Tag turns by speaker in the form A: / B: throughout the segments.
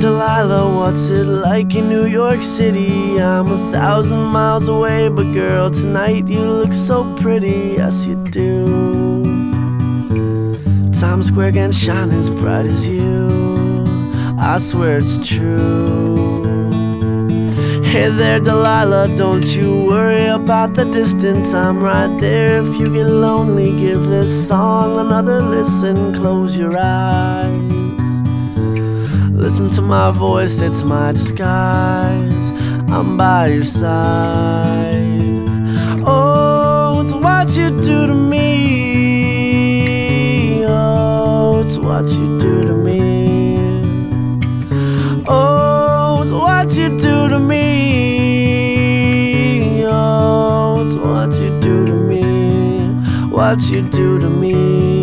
A: Delilah, what's it like in New York City? I'm 1,000 miles away, but girl, tonight you look so pretty, yes you do. Times Square can't shine as bright as you, I swear it's true. Hey there Delilah, don't you worry about the distance, I'm right there. If you get lonely, give this song another listen. Close your eyes, listen to my voice, it's my disguise, I'm by your side. Oh, it's what you do to me, oh, it's what you do to me. Oh, it's what you do to me, oh, it's what you do to me, what you do to me.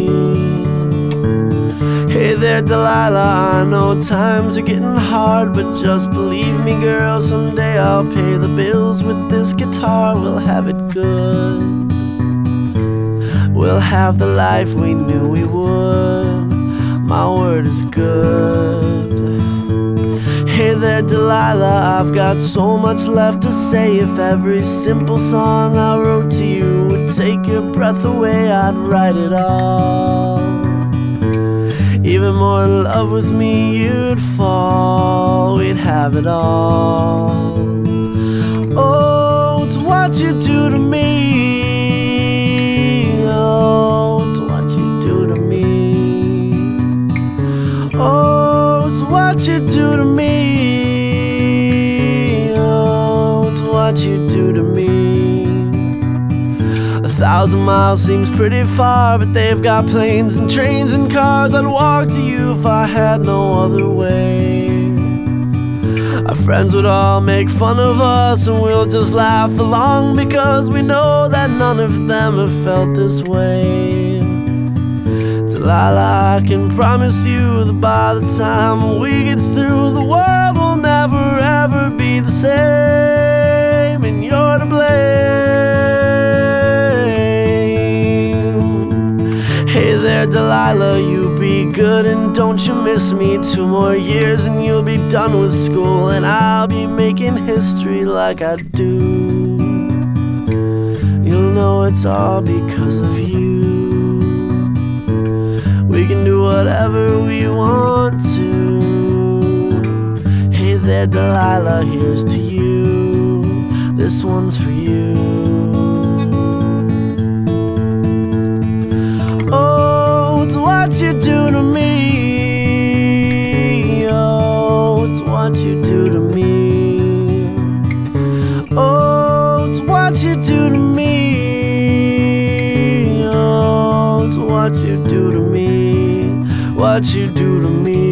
A: Hey there Delilah, I know times are getting hard, but just believe me girl, someday I'll pay the bills with this guitar. We'll have it good, we'll have the life we knew we would, my word is good. Hey there Delilah, I've got so much left to say. If every simple song I wrote to you would take your breath away, I'd write it all. Even more in love with me you'd fall, we'd have it all. Oh, it's what you do to me, oh, it's what you do to me. Oh, it's what you do to me, oh, it's what you do to me. 1,000 miles seems pretty far, but they've got planes and trains and cars. I'd walk to you if I had no other way. Our friends would all make fun of us, and we'll just laugh along, because we know that none of them have felt this way. Delilah, I can promise you that by the time we get through, the world will never ever be the same, and you're to blame. Hey there Delilah, you be good and don't you miss me. 2 more years and you'll be done with school, and I'll be making history like I do. You'll know it's all because of you. We can do whatever we want to. Hey there Delilah, here's to you, this one's for you. Oh, it's what you do to me, oh, it's what you do to me. Oh, it's what you do to me, oh, it's what you do to me, what you do to me.